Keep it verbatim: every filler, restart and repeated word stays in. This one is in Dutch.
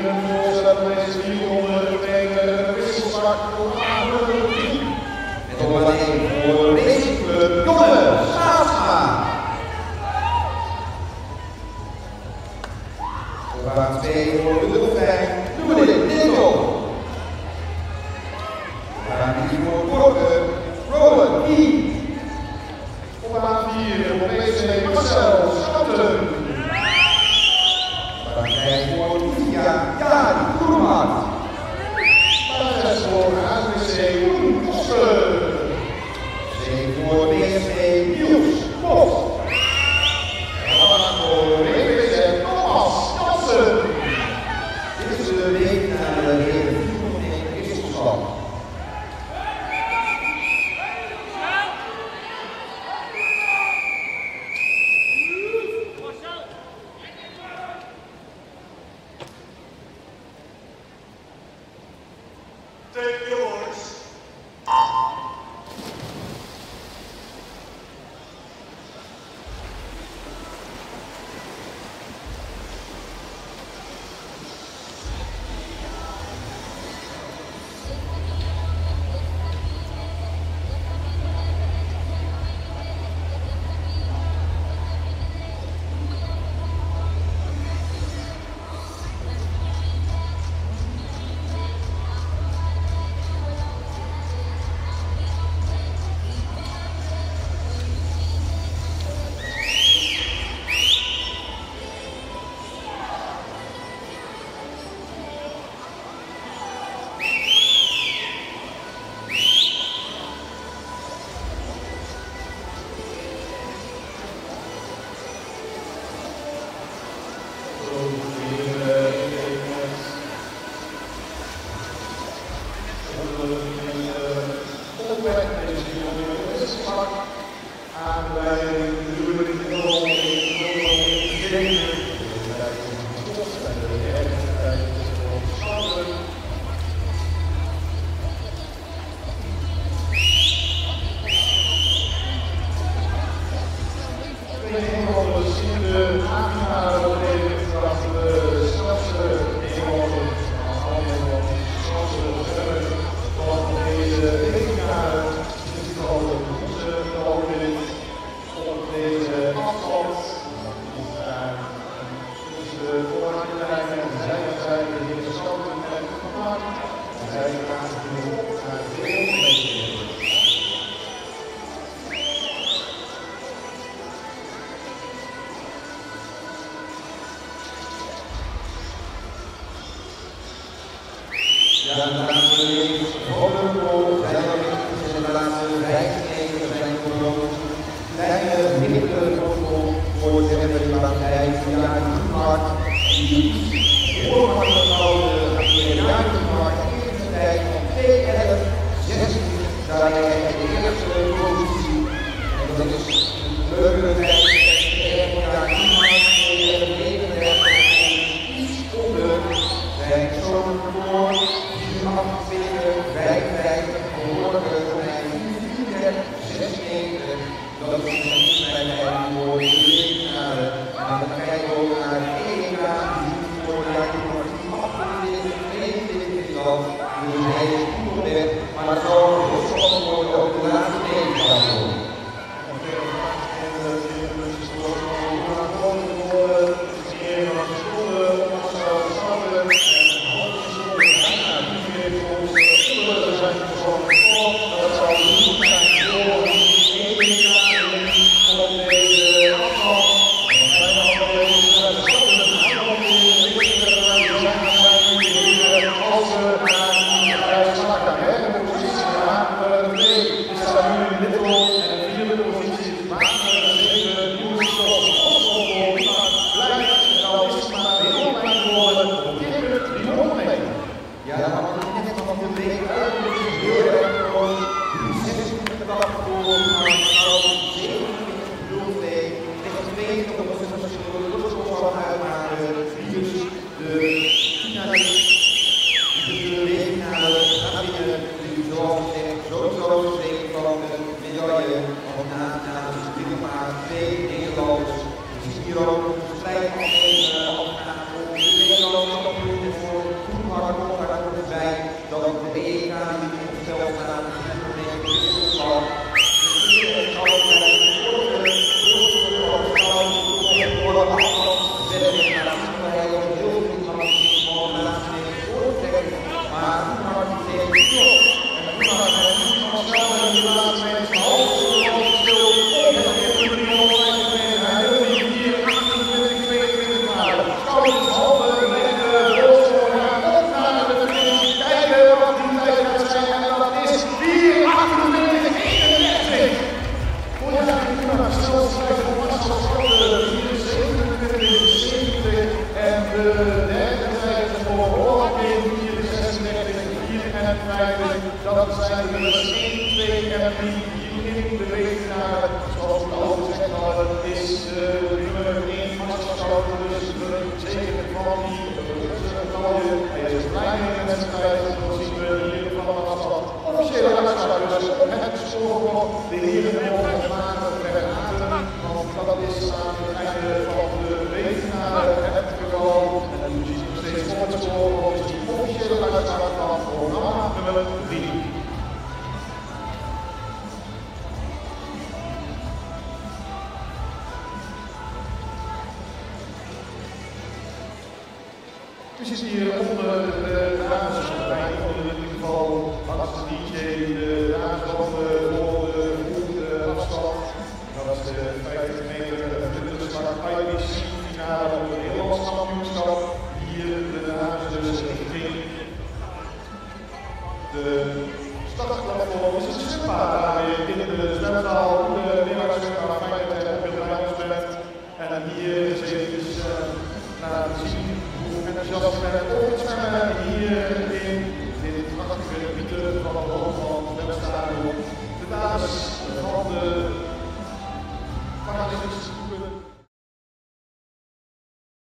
een voorstel is die onder de wisselzak voor Adel drie. Het nummer één voor Racingclub Jonne Schaatsma. Op baan twee voor de Dolfijn Judith Nittel. Baan drie voor Borgen Roland Kie. Op baan vier voor P C Marcel Schouten. Baan vijf voor Livia Jari Groenhart. Baan zes voor H V C Koen Koster. zeven voor B S C Niels Post. En baan voor W W Z Thomas Jansen. Dit is de week naar de hele vier wisselstand. Take yours. Ja, dames en heren, Vollenbol zijn er in de laatste vijf meter zijn verloren. Kleine middelere Vollenbol voor de remmer van vijf jaar Groenhart. Die heel hard gehouden de jaar Groenhart in de tijd van twee elf zestien. Daar hij de eerste positie. En dat is een leuke tijd. De jaar Groenhart negenendertig iets onder zijn zoon voor. achtenveertig, vijfenvijftig, behoorlijk bij vierendertig, zes meter. Dat is een bij de voor de finale. En dan kijken we ook naar de E K, die voor de jaar achtenveertig, tweeëntwintig is al. Dus hij is goed op weg, maar het zal heel spannend worden ook de laatste tegenstand worden. Dat gesteld aan de gemeente Wisselslag. De zal op de voor de afstand zetten naar de wij op heel veel transitie mogen laten voortrekken. Maar hoe hard die tegen klopt. En hoe hard het niet vanzelf en die laat mensen half stil op en in de driehonderd en hij wil hier hier achtentwintig, tweeëntwintig graden. Schouders, handen, leggen, borsten, op naar de finish. Kijken wat die tijd gaat zijn en dat is vier achtentwintig, eenendertig. Voor je daar nu naar snel schrijven voor Marcel Schilder, vier zevenentwintig, zeventig en de derde tijd voor Hollandin vier zesendertig, vierenvijftig. Dat zijn de nummers één, twee en drie in de wegenaren. Zoals we al gezegd hadden, is uh, nummer één Marcel Schilder, dus de zeker van die medaille. Hij is blij mee in de wedstrijd, zo zien we hier van de afstand. Officiële uitslag dus het scorebord. De heren mogen maken verlaten, want dat is aan het einde van de wegenaren het geval. En u ziet nog steeds voor het scorebord, dus de officiële uitslag van programma nummer drie. Je ziet hier onder de dames bij, onder in ieder geval als de D J, de dames op de voelde afstand. Dat is de vijftig meter puntenslag I B C finale op het Nederlands kampioenschap. Hier de dames dus richting de startplatform. Is het zwembad daar weer in de zwemzaal, de middagzwembad, Feyenoord en Wilhelmsbed. En hier is even uh, laten zien hoe enthousiast men